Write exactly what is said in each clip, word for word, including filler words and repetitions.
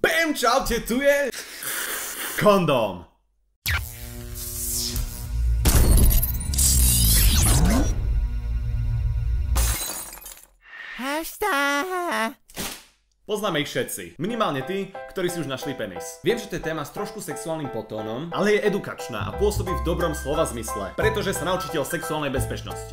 Bam, čaute, tu je kondóm. Poznáme ich všetci. Minimálne tí, ktorí si už našli penis. Viem, že to je téma s trošku sexuálnym potónom, ale je edukačná a pôsobí v dobrom slova zmysle, pretože sa naučíte o sexuálnej bezpečnosti.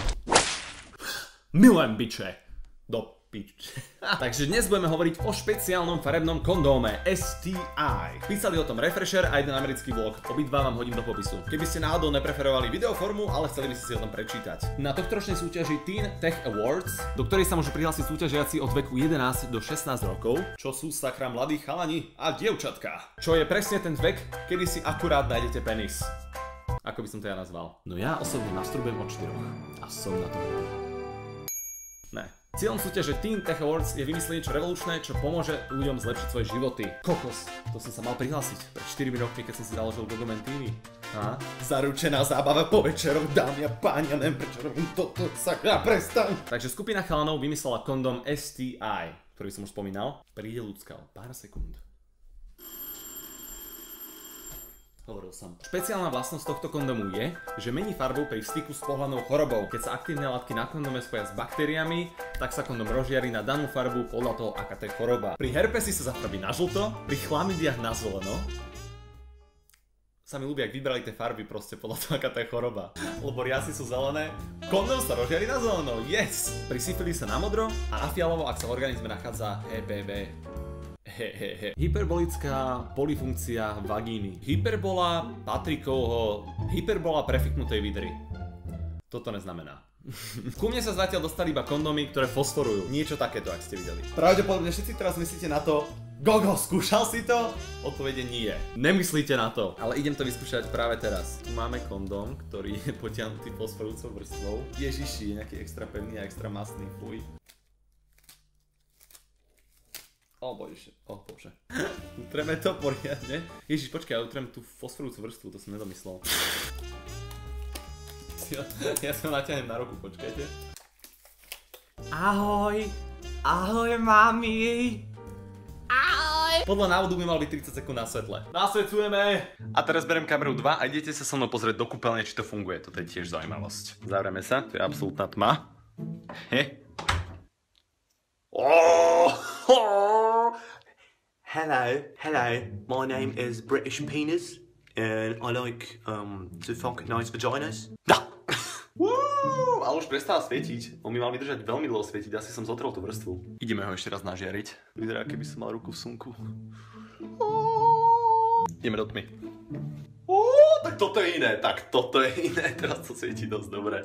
Milujem biče. Do piče. Takže dnes budeme hovoriť o špeciálnom farebnom kondóme S T I. Písali o tom Refresher a jeden americký vlog. Obidva vám hodím do popisu. Keby ste náhodou nepreferovali videoformu, ale chceli by ste si o tom prečítať. Na tohtoročnej súťaži Teen Tech Awards, do ktorej sa môžu prihlásiť súťažiaci od veku jedenásť do šestnásť rokov, čo sú sakra mladí chalani a dievčatka. Čo je presne ten vek, kedy si akurát nájdete penis. Ako by som to ja nazval? No ja osobne masturbujem od štyroch a som na to hrdý. Ne. Cieľom súťaže Teen Tech Awards je vymyslieť niečo revolučné, čo pomôže ľuďom zlepšiť svoje životy. Kokos, to som sa mal prihlásiť pred štyrmi rokmi, keď som si založil Gogoman té vé. A? Zaručená zábava po večeroch, dámy a páni, a neviem prečo robím toto, sakra, prestaň. Takže skupina chalanov vymyslela kondóm S T I, ktorý som už spomínal. Príde ľudská o pár sekúnd. Hovoril som. Špeciálna vlastnosť tohto kondomu je, že mení farbu pri styku s pohlavnou chorobou. Keď sa aktívne látky na kondome spoja s baktériami, tak sa kondom rozžiari na danú farbu podľa toho, aká to je choroba. Pri herpesi sa zafarbí na žlto, pri chlamidiach na zeleno. Sa mi ľúbi, ak vybrali tie farby proste podľa toho, aká to je choroba. Lebo riasy sú zelené, kondom sa rozžiari na zeleno, yes! Pri syfilise sa na modro a na fialovo, ak sa v organizme nachádza H P V. Hehehe. Hyperbolická polifunkcia vagíny. Hyperbola Patrikovho hyperbola prefiknutej vidry. Toto neznamená. Ku mne sa zatiaľ dostali iba kondómy, ktoré fosforujú. Niečo takéto, ak ste videli. Pravdepodobne všetci teraz myslíte na to, Gogo, skúšal si to? Odpovede nie. Nemyslíte na to. Ale idem to vyskúšať práve teraz. Tu máme kondóm, ktorý je potiahnutý fosforujúcou vrstvou. Ježiši, je nejaký extra pevný a extra masný, fuj. O bože, o bože. Utreme to poriadne. Ježiš, počkaj, ja utrem tú fosforujúcu vrstvu, to som nedomyslel. Ja, ja sa naťahnem na ruku, počkajte. Ahoj! Ahoj, mami! Ahoj! Podľa návodu by mal byť tridsať sekúnd na svetle. Nasvetľujeme! A teraz berem kameru dva a idete sa so mnou pozrieť do kúpeľne, či to funguje. Toto je tiež zaujímavosť. Zavrieme sa, to je absolútna tma. He. Oh! Hello, hello, my name is British Penis and I like um, to fuck nice vaginas. Woo, ale už prestáva svietiť. On mi mal vydržať veľmi dlho svietiť, asi som zotrel tú vrstvu. Ideme ho ešte raz nažiariť. Vyzerá, keby som mal ruku v sunku. Ideme do tmy. Oh, tak toto je iné, tak toto je iné, teraz to svieti dosť dobre.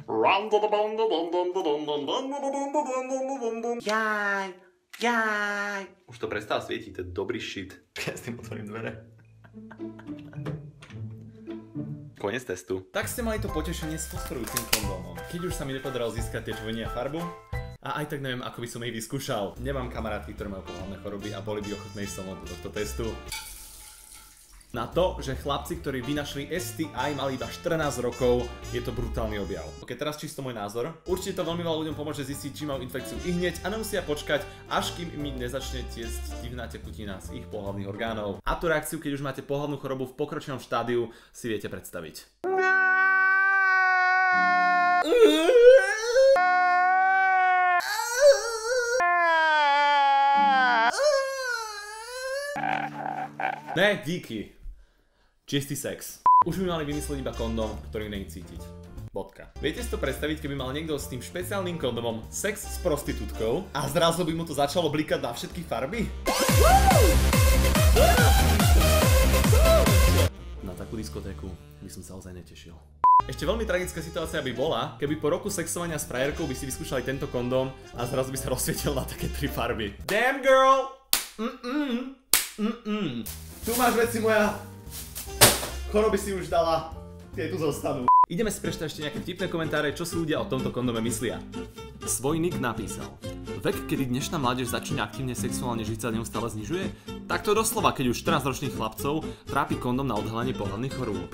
Jaj, jaj. Už to prestáva svietiť, to je dobrý shit. Ja s tým otvorím dvere. Konec testu. Tak ste mali to potešenie s fosforujúcim kondómom. Keď už sa mi nepodarilo získať tie čvenia farbu, a aj tak neviem, ako by som ich vyskúšal. Nemám kamarátky, ktoré majú pohlavné choroby a boli by ochotné ísť so mnou do tohto testu. Na to, že chlapci, ktorí vynašli S T I, mali iba štrnásť rokov, je to brutálny objav. Ok, teraz čisto môj názor. Určite to veľmi veľa ľuďom pomôže zistiť, či majú infekciu i hneď a nemusia počkať, až kým im nezačne tiecť divná tekutina z ich pohlavných orgánov. A tú reakciu, keď už máte pohlavnú chorobu v pokročilom štádiu, si viete predstaviť. Ne, díky. Čistý sex. Už by mali vymyslieť iba kondóm, ktorý není cítiť. Bodka. Viete si to predstaviť, keby mal niekto s tým špeciálnym kondomom sex s prostitútkou a zrazu by mu to začalo blikať na všetky farby? Na takú diskotéku by som sa ozaj netešil. Ešte veľmi tragická situácia by bola, keby po roku sexovania s frajerkou by si vyskúšali tento kondóm a zrazu by sa rozsvietil na také tri farby. Damn girl! Mm-mm. Mm-mm. Tu máš veci moja. Choroby si už dala. Tie tu zostanú. Ideme si prečítať ešte nejaké vtipné komentáre, čo si ľudia o tomto kondome myslia. Svoj nick napísal. Vek, kedy dnešná mládež začína aktívne sexuálne žiť, sa neustále znižuje? Tak to doslova, keď už štrnásťročných chlapcov trápi kondom na odhalenie pohlavných chorôb.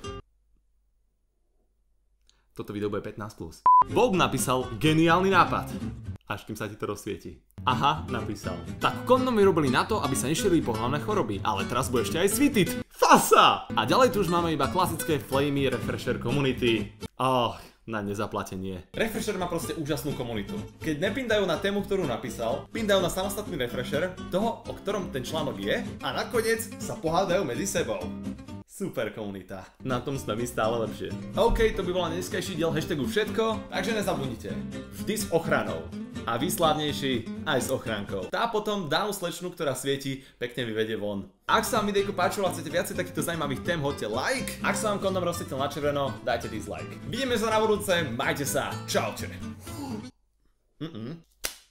Toto video bude pätnásť plus. Bob napísal geniálny nápad. Až kým sa ti to rozsvieti. Aha, napísal. Tak kondomy robili na to, aby sa nešírili pohlavné choroby, ale teraz bude ešte aj svitit. Fasa! A ďalej tu už máme iba klasické Flamey Refresher Community. Oh, na nezaplatenie. Refresher má proste úžasnú komunitu. Keď nepindajú na tému, ktorú napísal, pindajú na samostatný refresher, toho, o ktorom ten článok je, a nakoniec sa pohádajú medzi sebou. Super komunita. Na tom sme my stále lepšie. OK, to by bola dneskajší diel hashtagu všetko, takže nezabudnite. Vždy s ochranou. A výslavnejší aj s ochránkou. Tá potom danú slečnu, ktorá svieti, pekne vyvedie von. Ak sa vám videjko páčilo a chcete viacej takýchto zaujímavých tém, hoďte like. Ak sa vám kondom rozsvietil na červeno, dajte dislike. Vidíme sa na budúce, majte sa, čaute. Mm-mm.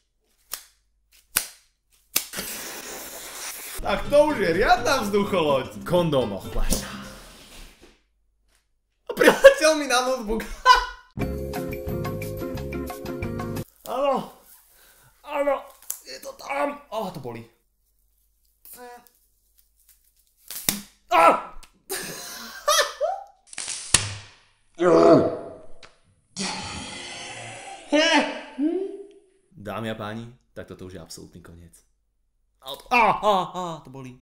Tak to už je riadna vzducholoď. Kondóm ochlaša. Priateľ mi na notebook. Áno. Áno. Je to tam. Ó, to boli. Á! Dámy a páni, tak toto už je absolútny koniec. Á, á, á, to bolí.